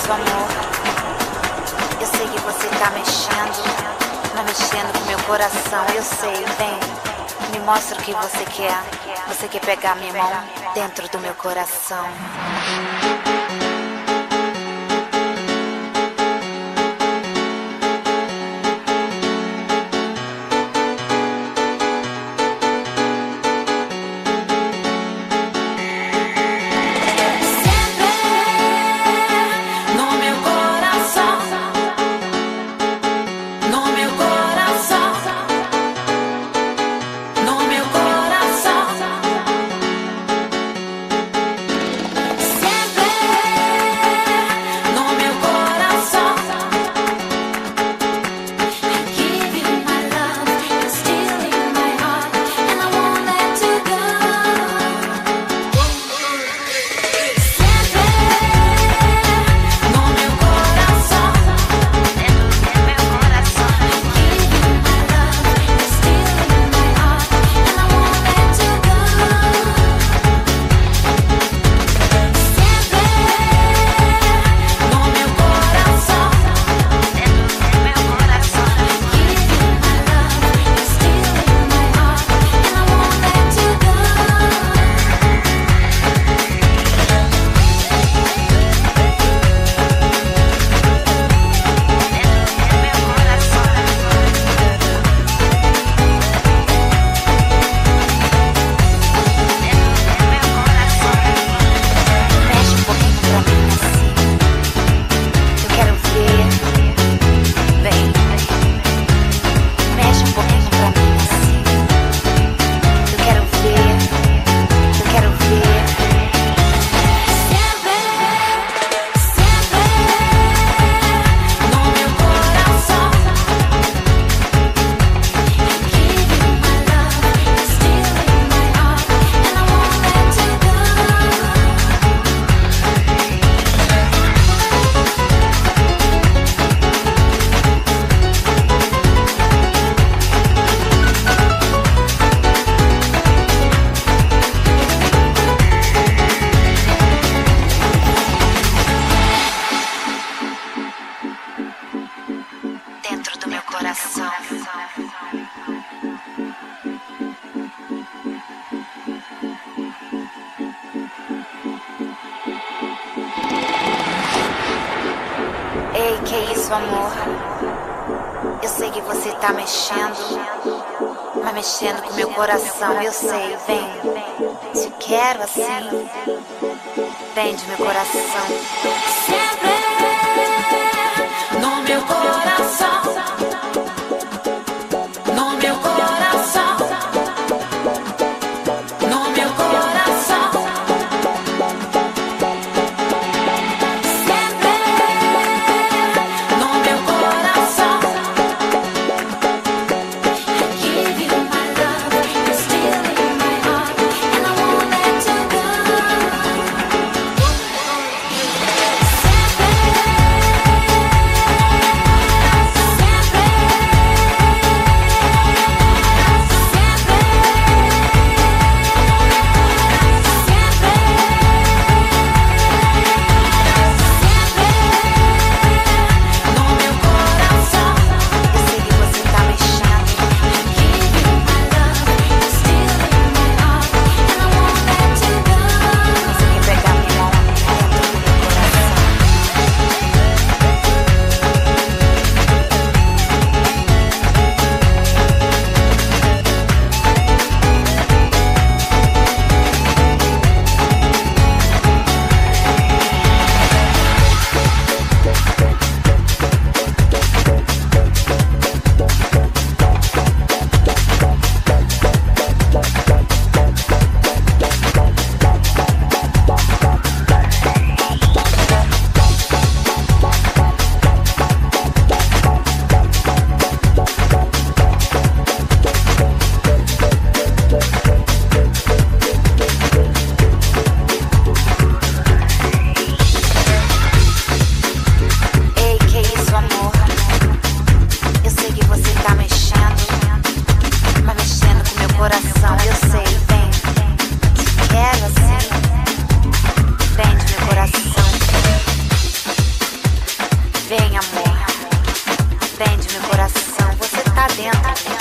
isso, amor? Eu sei que você tá mexendo com meu coração. Eu sei, vem, me mostra o que você quer. Você quer pegar minha mão dentro do meu coração. Dentro do meu coração. Ei, que isso, amor? Eu sei que você tá mexendo com meu coração. Eu sei, vem, te quero assim, prende meu coração. Sempre no meu coração. No meu coração. No meu coração. Sempre no meu coração. I give you my love, you're still in my heart, and I won't let you go. Sempre dentro.